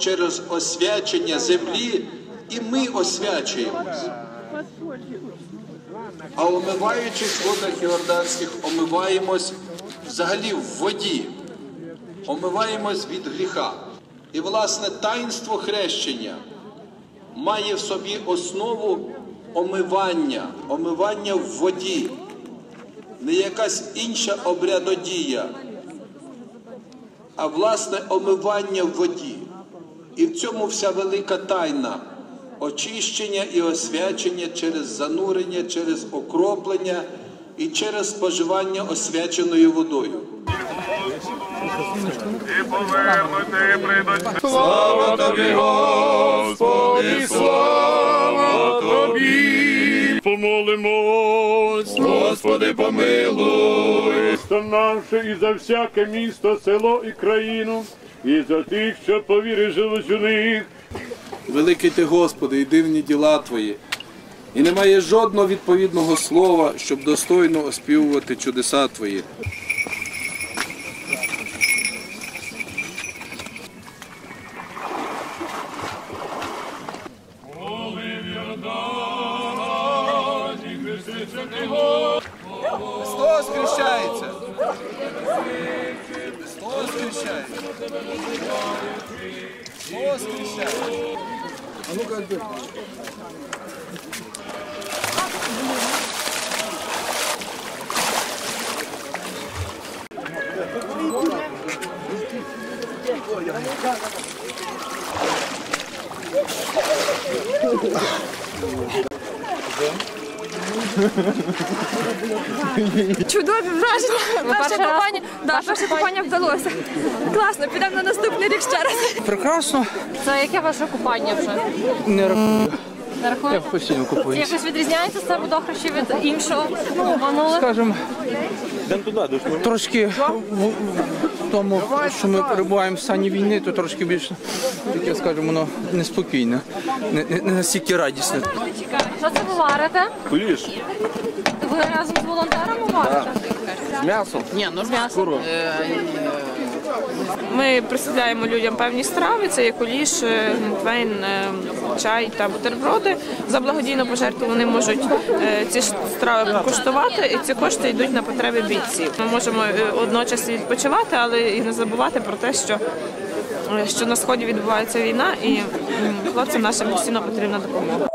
через освячення землі і ми освячуємось. А омиваючись в водах Йорданських, омиваємось взагалі в воді. Омиваємось від гріха. І, власне, таїнство хрещення має в собі основу омивання в воді. Не якась інша обрядодія, а, власне, омивання в воді. І в цьому вся велика тайна очищення і освячення через занурення, через окроплення і через споживання освяченою водою. І повернути прийдуть. Слава тобі, Господи, слава тобі. Помолимось, Господи, помилуй. Ставнавши і за всяке місто, село і країну, і за тих, що повірижилось у них. Великий ти, Господи, і дивні діла Твої. І немає жодного відповідного слова, щоб достойно оспівувати чудеса Твої. Христос хрещається! Христос хрещається! Христос хрещається! А ну как бы. Чудові враження. Перше купання вдалося. Класно, підемо на наступний рік ще раз. Прекрасно. Це яке ваше купання вже? Не рахую. Не рахуєте? Я постійно Це купуюся. якось відрізняється це водохрещі від іншого минулого? Скажімо, трошки в тому, що ми перебуваємо в стані війни, то трошки більше, таке, скажімо, воно неспокійне, не настільки радісне. Що це ви варите? Куліш. Ви разом з волонтерами варите? З м'ясом? Ні, ну З м'ясом. Ми присідаємо людям певні страви, це є куліш, глінтвейн, чай та бутерброди. За благодійну пожертву вони можуть ці страви покуштувати, і ці кошти йдуть на потреби бійців. Ми можемо одночасно відпочивати, але і не забувати про те, що на Сході відбувається війна, і хлопцям нашим постійно потрібна допомога.